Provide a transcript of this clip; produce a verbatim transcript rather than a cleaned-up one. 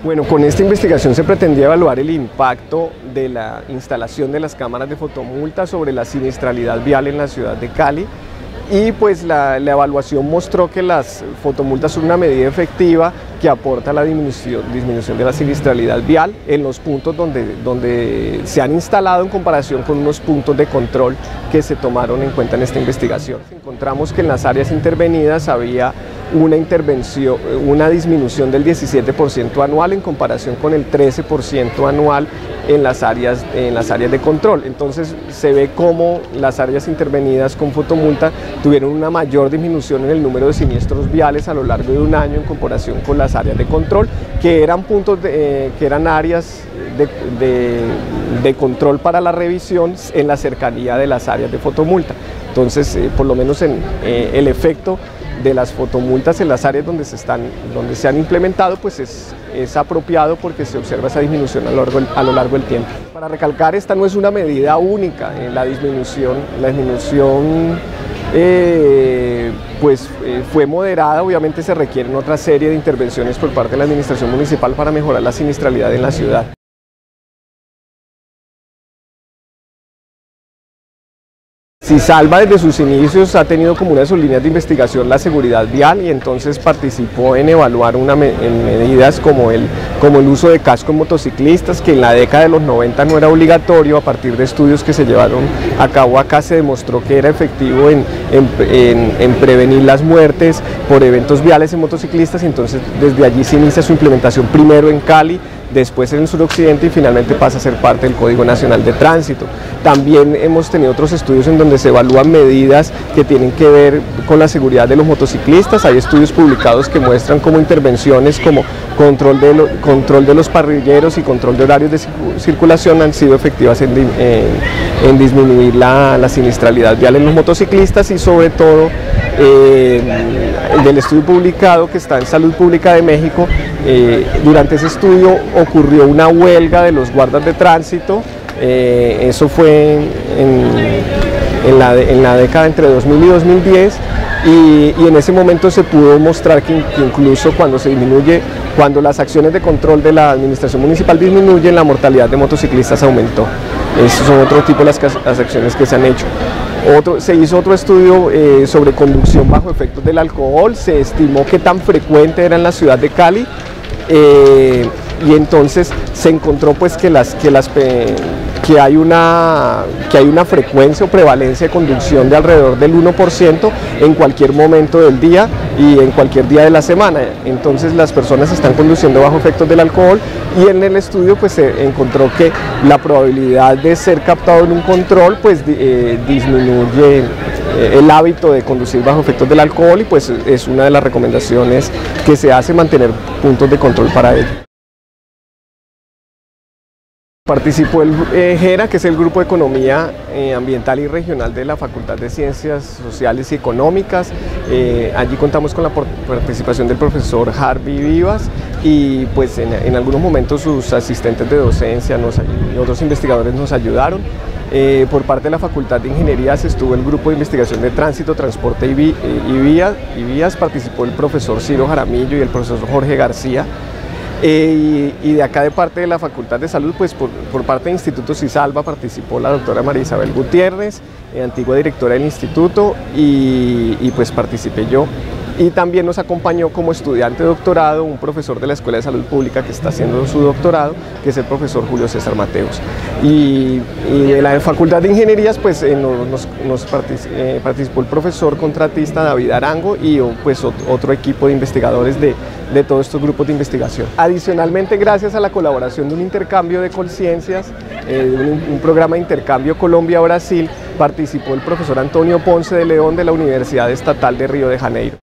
Bueno, con esta investigación se pretendía evaluar el impacto de la instalación de las cámaras de fotomulta sobre la siniestralidad vial en la ciudad de Cali. Y pues la, la evaluación mostró que las fotomultas son una medida efectiva que aporta la disminución, disminución de la siniestralidad vial en los puntos donde, donde se han instalado en comparación con unos puntos de control que se tomaron en cuenta en esta investigación. Encontramos que en las áreas intervenidas había una intervención, una disminución del diecisiete por ciento anual en comparación con el trece por ciento anual en las áreas, en las áreas de control. Entonces se ve cómo las áreas intervenidas con fotomulta tuvieron una mayor disminución en el número de siniestros viales a lo largo de un año en comparación con las áreas de control, que eran puntos de, eh, que eran áreas de, de, de control para la revisión en la cercanía de las áreas de fotomulta. Entonces, eh, por lo menos en eh, el efecto de las fotomultas en las áreas donde se, están, donde se han implementado, pues es, es apropiado porque se observa esa disminución a lo largo, a lo largo del tiempo. Para recalcar, esta no es una medida única, eh, la disminución, la disminución eh, pues, eh, fue moderada. Obviamente se requieren otra serie de intervenciones por parte de la administración municipal para mejorar la siniestralidad en la ciudad. Cisalva desde sus inicios ha tenido como una de sus líneas de investigación la seguridad vial, y entonces participó en evaluar una me en medidas como el, como el uso de casco en motociclistas, que en la década de los noventa no era obligatorio. A partir de estudios que se llevaron a cabo acá se demostró que era efectivo en, en, en, en prevenir las muertes por eventos viales en motociclistas, y entonces desde allí se inicia su implementación primero en Cali, después en el suroccidente y finalmente pasa a ser parte del Código Nacional de Tránsito. También hemos tenido otros estudios en donde se evalúan medidas que tienen que ver con la seguridad de los motociclistas. Hay estudios publicados que muestran cómo intervenciones como control de, lo, control de los parrilleros y control de horarios de circulación han sido efectivas en, en, en disminuir la, la siniestralidad vial en los motociclistas, y sobre todo eh, el del estudio publicado que está en Salud Pública de México. Eh, durante ese estudio ocurrió una huelga de los guardas de tránsito. Eh, eso fue en, en, la, en la década entre dos mil y dos mil diez, y, y en ese momento se pudo mostrar que, que incluso cuando se disminuye, cuando las acciones de control de la administración municipal disminuyen, la mortalidad de motociclistas aumentó. Esos son otro tipo de las, las acciones que se han hecho. Otro, se hizo otro estudio eh, sobre conducción bajo efectos del alcohol. Se estimó qué tan frecuente era en la ciudad de Cali, eh, y entonces se encontró pues que, las, que, las, que, hay una, que hay una frecuencia o prevalencia de conducción de alrededor del uno por ciento en cualquier momento del día y en cualquier día de la semana. Entonces las personas están conduciendo bajo efectos del alcohol, y en el estudio pues se encontró que la probabilidad de ser captado en un control pues eh, disminuye eh, el hábito de conducir bajo efectos del alcohol, y pues es una de las recomendaciones que se hace, mantener puntos de control para ello. Participó el eh, GERA, que es el Grupo de Economía eh, Ambiental y Regional de la Facultad de Ciencias Sociales y Económicas. Eh, allí contamos con la participación del profesor Harvey Vivas, y pues en, en algunos momentos sus asistentes de docencia nos, y otros investigadores nos ayudaron. Eh, por parte de la Facultad de Ingenierías estuvo el Grupo de Investigación de Tránsito, Transporte y, vi, eh, y, vías, y Vías. Participó el profesor Ciro Jaramillo y el profesor Jorge García. Eh, y, y de acá, de parte de la Facultad de Salud, pues por, por parte del Instituto Cisalva participó la doctora María Isabel Gutiérrez, eh, antigua directora del instituto, y, y pues participé yo. Y también nos acompañó como estudiante de doctorado un profesor de la Escuela de Salud Pública que está haciendo su doctorado, que es el profesor Julio César Mateos. Y, y de la Facultad de Ingenierías pues eh, nos, nos partic eh, participó el profesor contratista David Arango, y pues otro equipo de investigadores de, de todos estos grupos de investigación. Adicionalmente, gracias a la colaboración de un intercambio de conciencias, eh, un, un programa de intercambio Colombia-Brasil, participó el profesor Antonio Ponce de León de la Universidad Estatal de Río de Janeiro.